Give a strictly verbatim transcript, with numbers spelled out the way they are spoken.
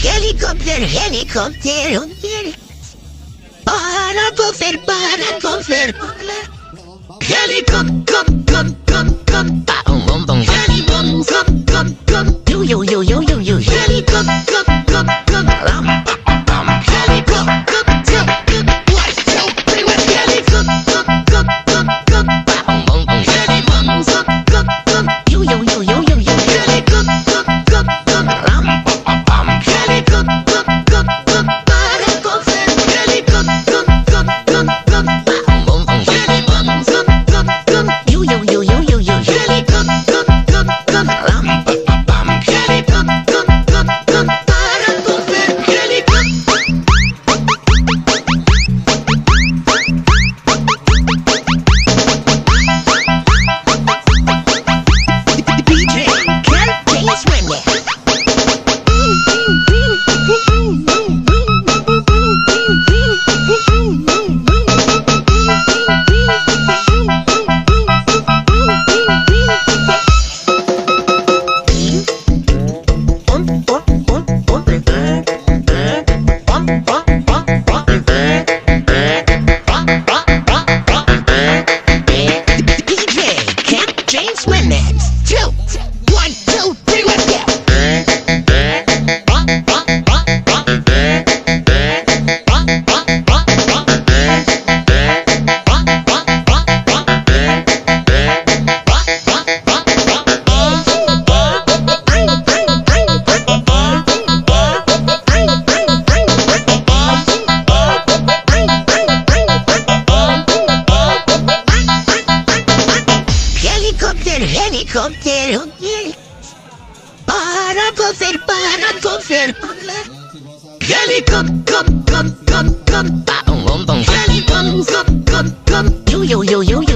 Helicopter, helicopter, paracofer, paracofer, helicopter, come, come, come, bum, bum, bum, helicopter, come, come, come, yo, yo, yo, yo, yo, yo, helicopter, come, come, come, rum, bum, bum, helicopter, come, come, one, two, three, one, helicopter, come, come, come, bum, bum, bum, helicopter, come, come, yo, yo, yo, yo, yo, yo, helicopter, come, come, rum, bum, bum, helicopter, come, come, paracofer, helicopter, come, come, come, bum, bum, bum, helicopter, come, come, yo, yo, yo, yo, yo, yo, helicopter, come, come, rum, bum, bum, helicopter, come, come, paracofer, helicopter. D J Ken James Remix. D J Ken James Remix. Two, one, two, three, let's go. Helicopter, helicopter, paracofer, paracofer, helicopter, come, come, come, come, bum, bum, bum, helicopter, come, come, come, yo, yo, yo, yo, yo.